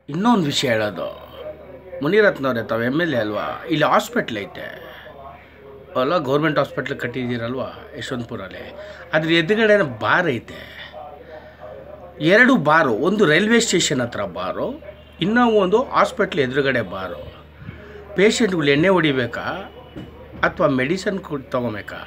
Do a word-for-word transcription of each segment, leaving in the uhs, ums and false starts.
ಇನ್ನೊಂದು ವಿಷಯ ಹೇಳೋದು, ಮುನಿರತ್ನವ್ರೆ ತಾವು ಎಮ್ ಎಲ್ ಎ ಅಲ್ವಾ, ಇಲ್ಲಿ ಹಾಸ್ಪಿಟ್ಲ್ ಐತೆ ಅಲ್ಲ, ಗೌರ್ಮೆಂಟ್ ಹಾಸ್ಪಿಟ್ಲ್ ಕಟ್ಟಿದ್ದೀರಲ್ವ ಯಶವಂತಪುರಲ್ಲಿ, ಅದ್ರ ಎದುರುಗಡೆ ಬಾರ್ ಐತೆ. ಎರಡು ಬಾರು, ಒಂದು ರೈಲ್ವೆ ಸ್ಟೇಷನ್ ಹತ್ರ ಬಾರು, ಇನ್ನೂ ಒಂದು ಹಾಸ್ಪಿಟ್ಲ್ ಎದುರುಗಡೆ ಬಾರು. ಪೇಷಂಟ್ಗಳು ಎಣ್ಣೆ ಹೊಡಿಬೇಕಾ ಅಥವಾ ಮೆಡಿಸನ್ ತೊಗೊಬೇಕಾ?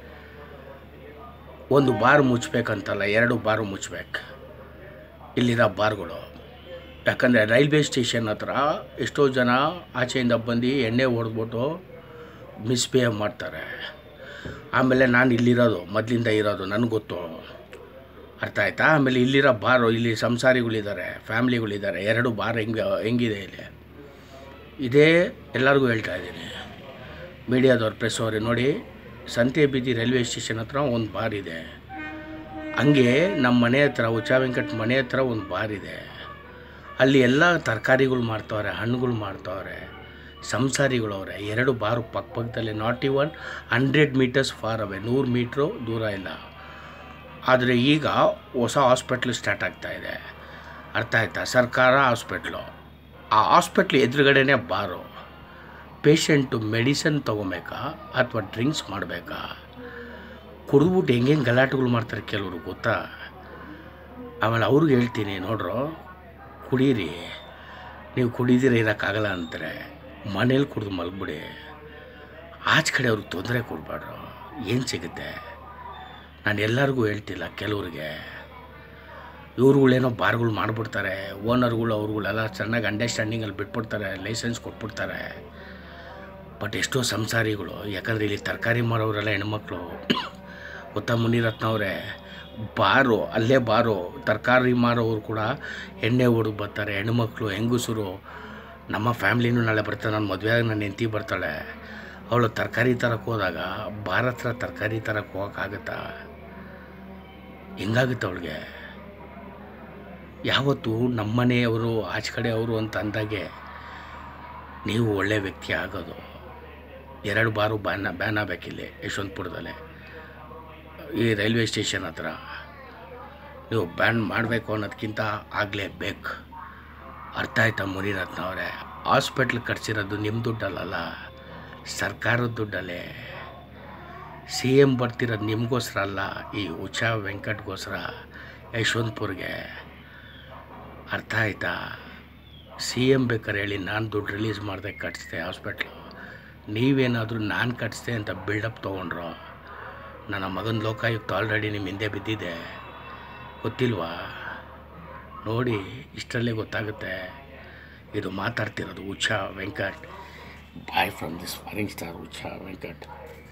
ಒಂದು ಬಾರ್ ಮುಚ್ಚಬೇಕಂತಲ್ಲ, ಎರಡು ಬಾರು ಮುಚ್ಚಬೇಕು ಇಲ್ಲಿರೋ ಬಾರ್ಗಳು. ಯಾಕಂದರೆ ರೈಲ್ವೆ ಸ್ಟೇಷನ್ ಹತ್ರ ಎಷ್ಟೋ ಜನ ಆಚೆಯಿಂದ ಬಂದು ಎಣ್ಣೆ ಹೊಡೆದ್ಬಿಟ್ಟು ಮಿಸ್ಬಿಹೇವ್ ಮಾಡ್ತಾರೆ. ಆಮೇಲೆ ನಾನು ಇಲ್ಲಿರೋದು ಮೊದಲಿಂದ ಇರೋದು ನನಗೆ ಗೊತ್ತು, ಅರ್ಥ ಆಯ್ತಾ? ಆಮೇಲೆ ಇಲ್ಲಿರೋ ಬಾರು, ಇಲ್ಲಿ ಸಂಸಾರಿಗಳಿದ್ದಾರೆ, ಫ್ಯಾಮ್ಲಿಗಳಿದ್ದಾರೆ, ಎರಡು ಬಾರ್ ಹೆಂಗೆ ಹೆಂಗಿದೆ ಇಲ್ಲಿ, ಇದೇ ಎಲ್ಲರಿಗೂ ಹೇಳ್ತಾ ಇದ್ದೀನಿ. ಮೀಡಿಯಾದವ್ರು, ಪ್ರೆಸ್ ಅವ್ರಿಗೆ ನೋಡಿ, ಸಂತೆ ಬೀದಿ ರೈಲ್ವೆ ಸ್ಟೇಷನ್ ಹತ್ರ ಒಂದು ಬಾರ್ ಇದೆ. ಹಂಗೆ ನಮ್ಮ ಮನೆ ಹತ್ರ, ಹುಚ್ಚ ವೆಂಕಟ್ ಮನೆ ಹತ್ರ ಒಂದು ಬಾರ್ ಇದೆ. ಅಲ್ಲಿ ಎಲ್ಲ ತರಕಾರಿಗಳು ಮಾಡ್ತವ್ರೆ, ಹಣ್ಣುಗಳು ಮಾಡ್ತವ್ರೆ, ಸಂಸಾರಿಗಳವ್ರೆ. ಎರಡು ಬಾರು ಪಕ್ಕ ಪಕ್ಕದಲ್ಲಿ, not even hundred metres far away, ನೂರು ಮೀಟ್ರು ದೂರ ಇಲ್ಲ. ಆದರೆ ಈಗ ಹೊಸ ಹಾಸ್ಪಿಟ್ಲು ಸ್ಟಾರ್ಟ್ ಆಗ್ತಾಯಿದೆ, ಅರ್ಥ ಆಯ್ತಾ? ಸರ್ಕಾರ ಹಾಸ್ಪಿಟ್ಲು, ಆ ಹಾಸ್ಪಿಟ್ಲ್ ಎದುರುಗಡೆನೇ ಬಾರು. ಪೇಷಂಟು ಮೆಡಿಸನ್ ತೊಗೊಬೇಕಾ ಅಥವಾ ಡ್ರಿಂಕ್ಸ್ ಮಾಡಬೇಕಾ? ಕುಡಿದ್ಬಿಟ್ಟು ಹೆಂಗೆ ಗಲಾಟೆಗಳು ಮಾಡ್ತಾರೆ ಕೆಲವರು, ಗೊತ್ತಾ? ಆಮೇಲೆ ಅವ್ರಿಗೆ ಹೇಳ್ತೀನಿ, ನೋಡ್ರು, ಕುಡೀರಿ, ನೀವು ಕುಡಿದಿರ ಇರೋಕ್ಕಾಗಲ್ಲ ಅಂತಾರೆ, ಮನೇಲಿ ಕುಡಿದು ಮಲಗ್ಬಿಡಿ. ಆಚೆ ಕಡೆ ಅವ್ರಿಗೆ ತೊಂದರೆ ಕೊಡಬೇಡ್ರು, ಏನು ಸಿಗುತ್ತೆ? ನಾನು ಎಲ್ಲರಿಗೂ ಹೇಳ್ತಿಲ್ಲ, ಕೆಲವ್ರಿಗೆ. ಇವ್ರುಗಳೇನೋ ಬಾರ್ಗಳು ಮಾಡಿಬಿಡ್ತಾರೆ, ಓನರ್ಗಳು ಅವ್ರುಗಳೆಲ್ಲ ಚೆನ್ನಾಗಿ ಅಂಡರ್ಸ್ಟ್ಯಾಂಡಿಂಗಲ್ಲಿ ಬಿಟ್ಬಿಡ್ತಾರೆ, ಲೈಸೆನ್ಸ್ ಕೊಟ್ಬಿಡ್ತಾರೆ. ಬಟ್ ಎಷ್ಟೋ ಸಂಸಾರಿಗಳು, ಯಾಕಂದರೆ ಇಲ್ಲಿ ತರಕಾರಿ ಮಾರೋರೆಲ್ಲ ಹೆಣ್ಮಕ್ಳು, ಗೊತ್ತಾ ಮುನಿರತ್ನವ್ರೆ? ಬಾರು, ಅಲ್ಲೇ ಬಾರು, ತರಕಾರಿ ಮಾರೋರು ಕೂಡ ಎಣ್ಣೆ ಹೊಡೆದು ಬರ್ತಾರೆ, ಹೆಣ್ಮಕ್ಳು, ಹೆಂಗಸರು. ನಮ್ಮ ಫ್ಯಾಮ್ಲಿನೂ ನಾಳೆ ಬರ್ತಾರೆ, ನನ್ನ ಮದುವೆಯಾಗಿ ನನ್ನ ಹೆಂಡತಿ ಬರ್ತಾಳೆ, ಅವಳು ತರಕಾರಿ ತರಕ್ಕೆ ಹೋದಾಗ ಬಾರ್ ಹತ್ರ ತರಕಾರಿ ತರಕ್ಕೆ ಹೋಗೋಕ್ಕಾಗತ್ತಾ? ಹೆಂಗಾಗುತ್ತೆ ಅವಳಿಗೆ? ಯಾವತ್ತು ನಮ್ಮನೆಯವರು ಆಚೆ ಕಡೆ ಅವರು ಅಂತ ಅಂದಾಗೆ ನೀವು ಒಳ್ಳೆ ವ್ಯಕ್ತಿ ಆಗೋದು. ಎರಡು ಬಾರು ಬ್ಯಾನ್ ಬ್ಯಾನ್ ಆಗಬೇಕಿಲ್ಲಿ ಯಶವಂತಪುರದಲ್ಲೇ, ಈ ರೈಲ್ವೆ ಸ್ಟೇಷನ್ ಹತ್ರ. ನೀವು ಬ್ಯಾನ್ ಮಾಡಬೇಕು ಅನ್ನೋದಕ್ಕಿಂತ ಆಗಲೇಬೇಕು, ಅರ್ಥ ಆಯ್ತಾ ಮುನಿರತ್ನ ಅವರೇ? ಹಾಸ್ಪಿಟ್ಲ್ ಕಟ್ಸಿರೋದು ನಿಮ್ಮ ದುಡ್ಡಲ್ಲ, ಸರ್ಕಾರದ ದುಡ್ಡಲ್ಲೇ. ಸಿ ಎಮ್ ಬರ್ತಿರೋದು ನಿಮಗೋಸ್ಕರ ಅಲ್ಲ, ಈ ಹುಚ್ಚ ವೆಂಕಟ್ಗೋಸ್ಕರ ಯಶವಂತಪುರ್ಗೆ, ಅರ್ಥ ಆಯ್ತಾ? ಸಿ ಎಮ್ ಬೇಕಾದ್ರೆ ಹೇಳಿ, ನಾನು ದುಡ್ಡು ರಿಲೀಸ್ ಮಾಡಿದೆ, ಕಟ್ಸಿದೆ ಹಾಸ್ಪಿಟ್ಲು. ನೀವೇನಾದರೂ ನಾನು ಕಟ್ಸಿದೆ ಅಂತ ಬಿಲ್ಡಪ್ ತೊಗೊಂಡ್ರು. ನನ್ನ ಮಗನ ಲೋಕಾಯುಕ್ತ ಆಲ್ರೆಡಿ ನಿಮ್ಮ ಹಿಂದೆ ಬಿದ್ದಿದೆ, ಗೊತ್ತಿಲ್ವಾ? ನೋಡಿ, ಇಷ್ಟರಲ್ಲೇ ಗೊತ್ತಾಗುತ್ತೆ. ಇದು ಮಾತಾಡ್ತಿರೋದು Huccha Venkat, boy from this foreign star Huccha Venkat.